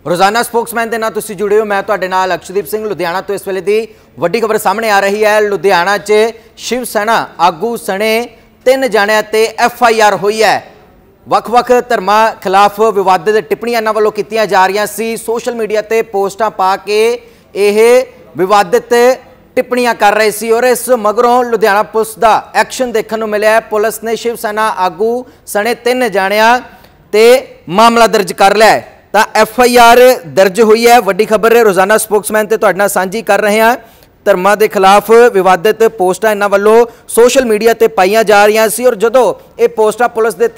रोजाना स्पोक्समैन के नाल तुसीं जुड़े हो। मैं तुहाडे नाल अक्षदीप सिंह। लुधियाना तो इस वेले दी वड्डी खबर सामने आ रही है। लुधियाना च शिव सेना आगू सने 3 जाणिਆਂ ते FIR हुई है। ਵੱਖ-ਵੱਖ ਧਰਮਾਂ खिलाफ विवादित टिप्पणियां इन्हां ਵੱਲੋਂ कीतियां जा रही सी। सोशल मीडिया ते पोस्टां पा के यह विवादित टिप्पणियां कर रहे सी और इस मगरों लुधियाना पुलिस का एक्शन देखने को मिला। पुलिस ने शिव सेना आगू सने 3 जाणिਆਂ ते मामला दर्ज कर लिया है। तो FIR दर्ज हुई है। वड्डी खबर रोजाना स्पोक्समैन ते तुहाडे नाल सांझी कर रहे हैं। धर्मां के खिलाफ विवादित पोस्टां इन्हां वल्लों सोशल मीडिया ते पाईयां जा रही सी और जदों ये पोस्टां पुलिस के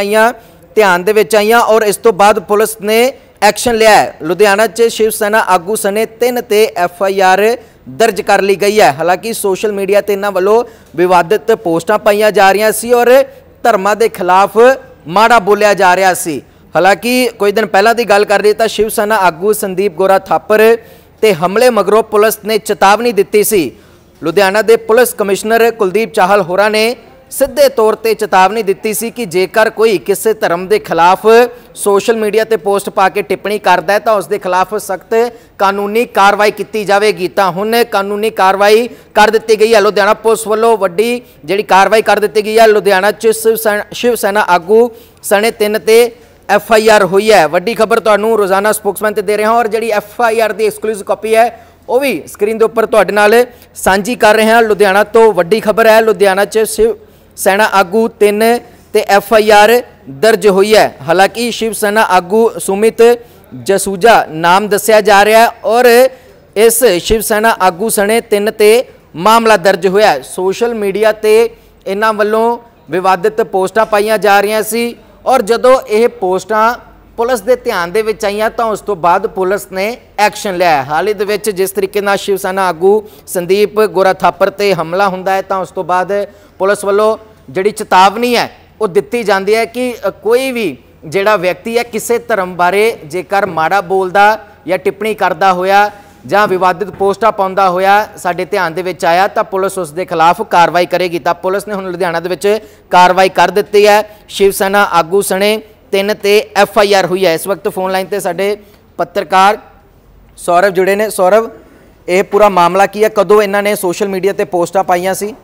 ध्यान दे विच आईयां और इस तो बाद पुलिस ने एक्शन लिया है। लुधियाना च शिव सेना आगू सने 3 ते FIR दर्ज कर ली गई है। हालांकि सोशल मीडिया ते इन्हां वल्लों विवादित पोस्टां पाईयां जा रही सी और धर्मां के खिलाफ माड़ा बोलिया जा रहा सी। हालांकि कुछ दिन पहला की गल कर रही तो शिव सेना आगू संदीप गोरा थापर ते हमले मगरों पुलिस ने चेतावनी दी सी। लुधियाना के पुलिस कमिश्नर कुलदीप चाहल होरां ने सीधे तौर पर चेतावनी दी सी कि जेकर कोई किसी धर्म के खिलाफ सोशल मीडिया ते पोस्ट पा के टिप्पणी करता है तो उसके खिलाफ सख्त कानूनी कार्रवाई की जाएगी। तो हुण कानूनी कार्रवाई कर दी गई है। लुधियाना पुलिस वालों वड्डी जिहड़ी कार्रवाई कर दी गई है। लुधियाना च शिव सेना आगू सने 3 ते FIR हुई है। वड्डी खबर तुहानूं रोजाना स्पोक्समैन ते दे रहे हैं और जिहड़ी FIR की एक्सक्लूसिव कॉपी है वह भी स्क्रीन के उपर तुहाडे नाल सांझी कर रहे हैं। लुधियाना तो वड्डी खबर है। लुधियाना च शिव सेना आगू 3 ते FIR दर्ज हुई है। हालांकि शिव सेना आगू सुमित जसूजा नाम दस्या जा रहा है और इस शिव सेना आगू सने 3 ते मामला दर्ज होया है। सोशल मीडिया ते इन्हां वल्लों विवादित पोस्टां पाईयां जा रही सी और जदों यह पोस्टां पुलिस के ध्यान दे विच आईयां तो उस तो बाद पुलिस ने एक्शन लिया है। हाल ही दे विच जिस तरीके नाल शिव सेना आगू संदीप गोरा थापर ते हमला हुंदा है तो उस तो बाद पुलिस वालों जिहड़ी चेतावनी है वो दित्ती जाती है कि कोई भी जिहड़ा व्यक्ति है किसी धर्म बारे जेकर माड़ा बोलदा या टिप्पणी करदा होया जां विवादित पोस्टां पाउंदा होया साडे ध्यान दे विच आया तो पुलिस उस दे खिलाफ कार्रवाई करेगी। तो पुलिस ने हुण लुधियाना दे विच कार्रवाई कर दित्ती है। शिव सेना आगू सने 3 ते FIR हुई है। इस वक्त फोन लाइन ते साडे पत्रकार सौरभ जुड़े ने। सौरभ, यह पूरा मामला की है, कदों इन्हां ने सोशल मीडिया ते पोस्टां पाईयां सी?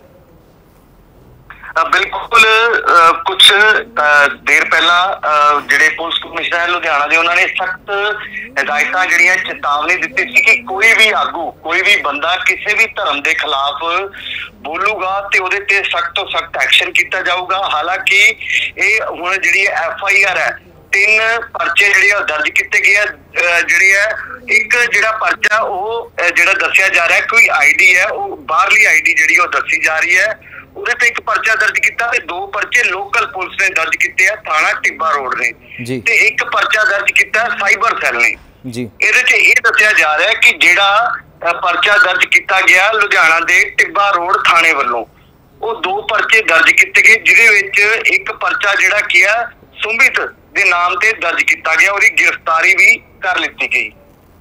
बिल्कुल कुछ देर पहला जिहड़े पुलिस कमिश्नर लुधियाना दे उन्होंने सख्त हिदायतां जिहड़ियां चेतावनी दी सी कि कोई भी आगू कोई भी बंदा किसी भी धर्म के खिलाफ बोलूगा तो उहदे ते सख्त तो सख्त एक्शन किया जाऊगा। हालांकि ये हुण जिहड़ी FIR है 3 परचे जिहड़े दर्ज किए गए जिहड़ी है एक जिहड़ा परचा वो जिहड़ा दस्सिया जा रहा है कोई ID है वो बाहरली ID जिहड़ी दसी जा रही है ਉਹਦੇ ਤੇ ਇੱਕ ਪਰਚਾ ਦਰਜ ਕੀਤਾ ਤੇ 2 ਪਰਚੇ ਲੋਕਲ ਪੁਲਿਸ ਨੇ ਦਰਜ ਕੀਤੇ ਆ ਥਾਣਾ ਟਿੱਬਾ ਰੋਡ ਨੇ ਤੇ ਇੱਕ ਪਰਚਾ ਦਰਜ ਕੀਤਾ ਸਾਈਬਰ ਸੈੱਲ ਨੇ ਜੀ। ਇਹਦੇ ਚ ਇਹ ਦੱਸਿਆ ਜਾ ਰਿਹਾ ਕਿ ਜਿਹੜਾ ਪਰਚਾ ਦਰਜ ਕੀਤਾ ਗਿਆ ਲੁਧਿਆਣਾ ਦੇ ਟਿੱਬਾ ਰੋਡ ਥਾਣੇ ਵੱਲੋਂ ਉਹ 2 ਪਰਚੇ ਦਰਜ ਕੀਤੇ ਗਏ ਜਿਹਦੇ ਵਿੱਚ ਇੱਕ ਪਰਚਾ ਜਿਹੜਾ ਕੀ ਆ ਸੁਮਿਤ ਦੇ ਨਾਮ ਤੇ ਦਰਜ ਕੀਤਾ ਗਿਆ ਉਹਦੀ ਗ੍ਰਿਫਤਾਰੀ ਵੀ ਕਰ ਲਿੱਤੀ ਗਈ।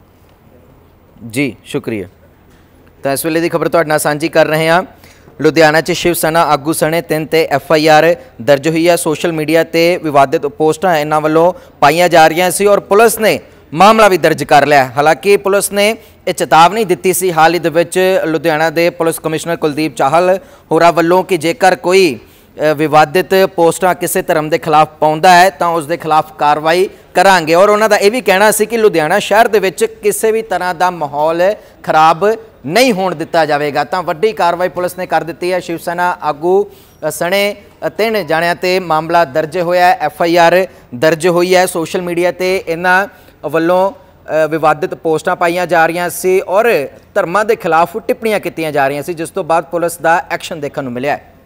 जी शुक्रिया। तो इस वेले की खबर तुहाडे नाल सांझी कर रहे हैं। लुधियाना च शिव सेना आगू सने 3 ते FIR दर्ज हुई है। सोशल मीडिया ते विवादित पोस्टां इन्हां वल्लों पाईयां जा रही सी और पुलिस ने मामला भी दर्ज कर लिया। हालांकि पुलिस ने यह चेतावनी दी सी हाल ही दे विच लुधियाना के पुलिस कमिश्नर कुलदीप चाहल होरां वल्लों कि जेकर कोई विवादित पोस्टां किसी धर्म के खिलाफ पाउंदा है तो उसके खिलाफ कार्रवाई करांगे। और उन्हों का यह भी कहना सी कि लुधियाना शहर के विच किसी भी तरह का माहौल खराब नहीं होण दिता जाएगा। तो वड्डी कार्रवाई पुलिस ने कर दी है। शिव सेना आगू सने 3 जाणिਆਂ ते मामला दर्ज होया, FIR दर्ज हुई है। सोशल मीडिया ते इन्हां वल्लों विवादित पोस्टां पाईयां जा रही सी और धर्मां के खिलाफ टिप्पणियां कीतियां जा रही सी जिस तो बाद पुलिस का एक्शन देखने को मिलिया है।